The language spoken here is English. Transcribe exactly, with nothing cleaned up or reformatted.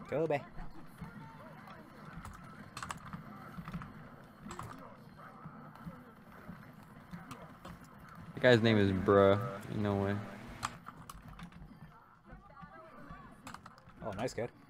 Kobe. The guy's name is Bruh. No way. Oh, nice kid.